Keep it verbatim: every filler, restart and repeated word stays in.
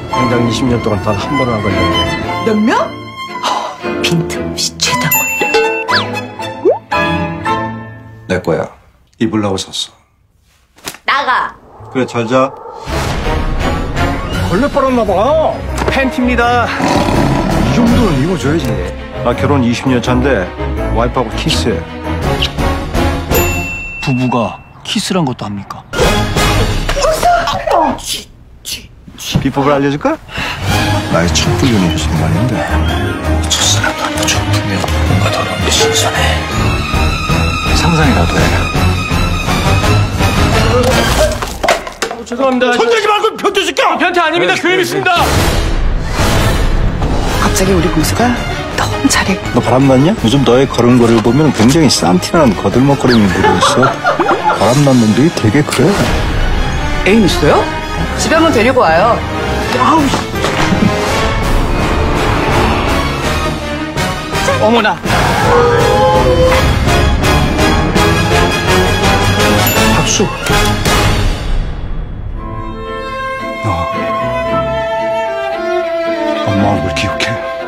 당장 이십 년 동안 단 한 번은 안 걸렸는데. 몇 명? 허, 빈틈없이 죄다 걸려. 내 거야. 입으려고 샀어. 나가. 그래, 잘 자. 걸레 빨았나 봐. 팬티입니다. 이 정도는 입어줘야지. 나 결혼 이십 년 차인데 와이프하고 키스해. 부부가 키스란 것도 합니까? 어, 쥐, 쥐, 쥐. 비법을 알려줄까? 나의 첫 불륜이 무슨 말인데. 첫사랑보다 좋으면 뭔가 더러운 게 신선해. 상상이라도 해. 어, 죄송합니다. 손대지 말고 변태 시켜! 변태 아닙니다. 교육 있습니다. 갑자기 우리 공수가 너무 잘해. 너 바람났냐? 요즘 너의 걸음걸이를 보면 굉장히 산티나는 거들먹거림이 묻어있어. 바람난 놈들이 되게 그래. 애인 있어요? 집에 한번 데리고 와요. 아우. 어머나. 박수. 너 엄마 얼굴 기억해.